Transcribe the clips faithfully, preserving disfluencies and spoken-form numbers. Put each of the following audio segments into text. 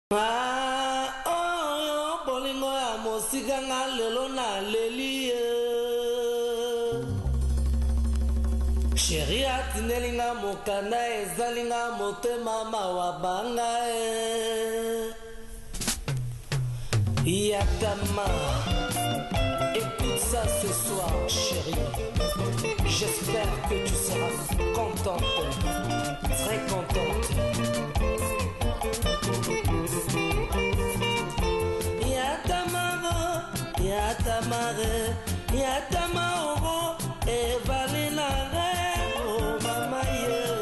Ah, oh, bolingo ya mosika nga lelo na leli Chéri atinelinga mokanda ezalinga motema mawa banga Yatama, écoute ça ce soir chérie. J'espère que tu seras contente, très contente. Yatamaro, yatamare, yatamaro, evalinare, oh mama yeah.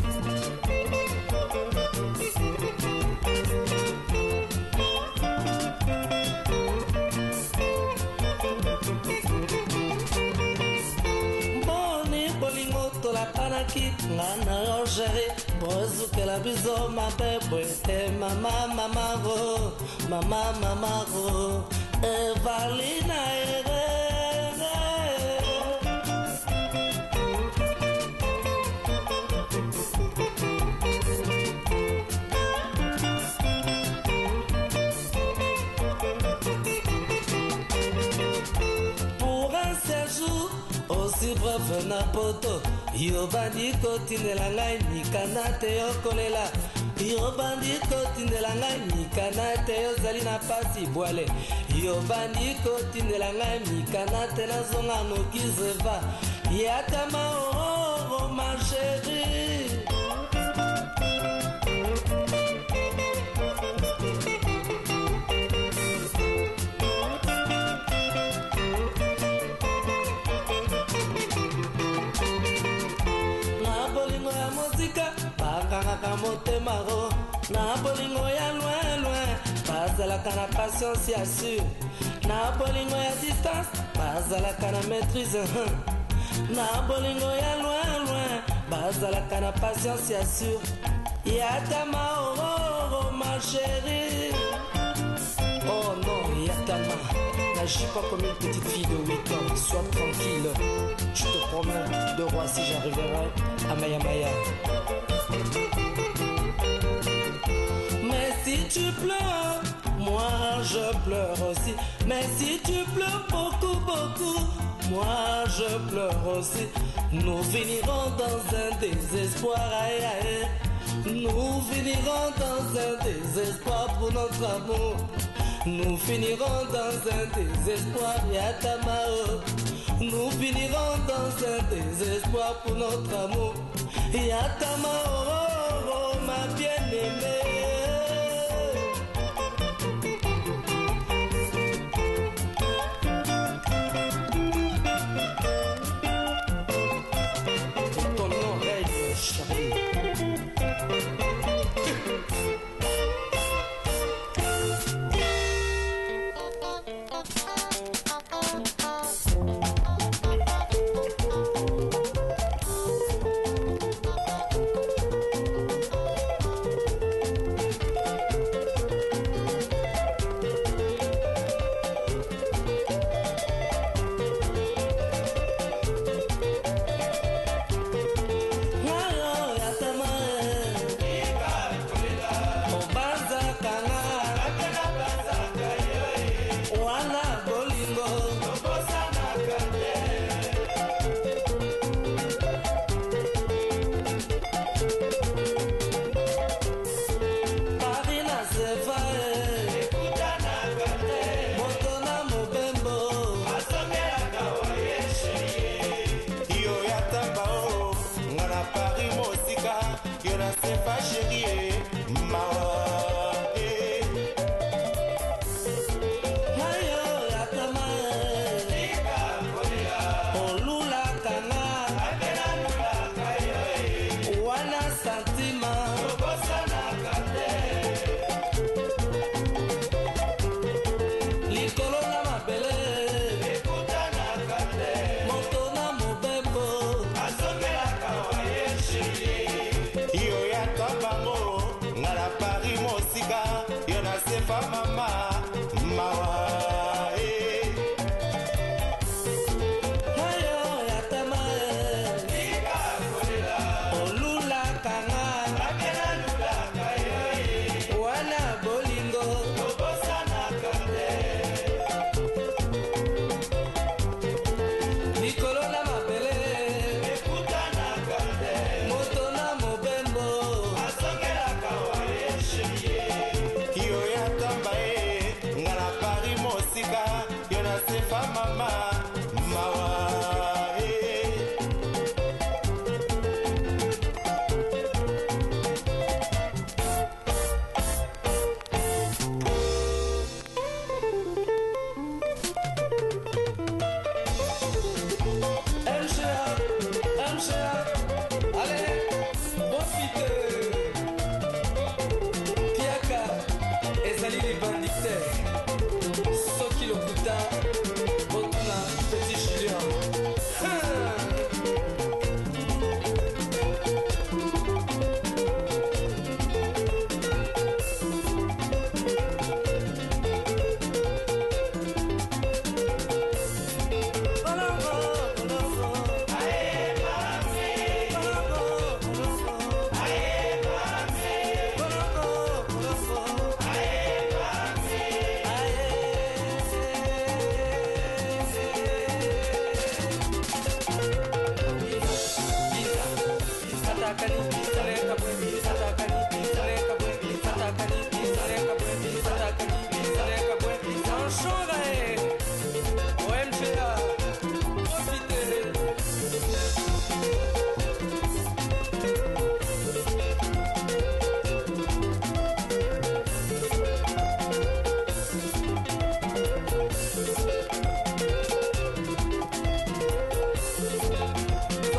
Ngana ojere bozu ke la bizo ma bebe e mama mama ro mama mama ro e valina ere pour un séjour aussi bref na poto Yo bandi kotindela ngai nikana te yokolela Yo bandi kotindela ngai nikana te yozali na pasi bwale Yo bandi kotindela ngai nikana te nazonga noki zeva Yatama oh, oh ma chérie Motema na bolingo ya loin loin bazalaka na patience ya sûr na bolingo ya distance bazalaka na maîtrise na bolingo ya loin loin bazalaka na patience ya sûr Yatama oh, oh, oh ma chérie Oh non Yatama n'agis pas comme une petite fille de huit ans sois tranquille je te promets de roi si j'arriverai à Maya Maya Si tu pleures, moi je pleure aussi. Mais si tu pleures beaucoup, beaucoup, moi je pleure aussi. Nous finirons dans un désespoir, aïe aïe. Nous finirons dans un désespoir pour notre amour. Nous finirons dans un désespoir, Yatamao. Nous finirons dans un désespoir pour notre amour. Yatamao, oh, oh, ma bien-aimée.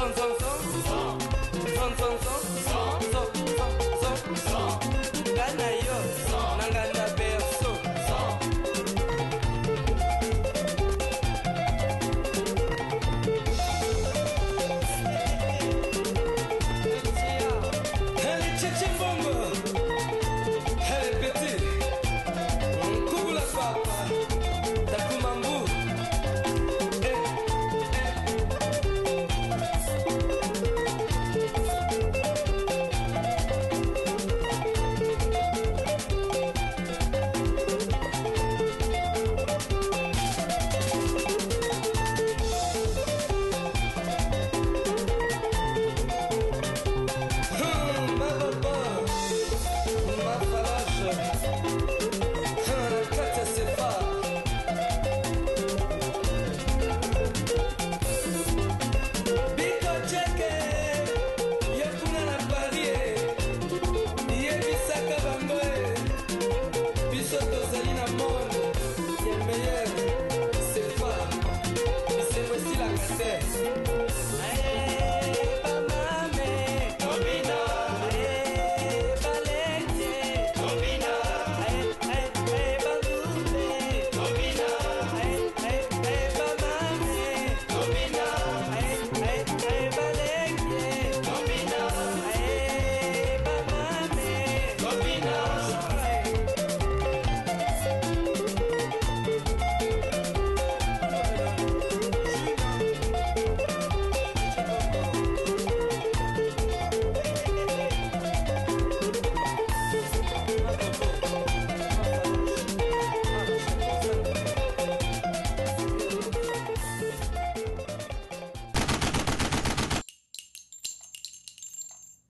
sans enfants.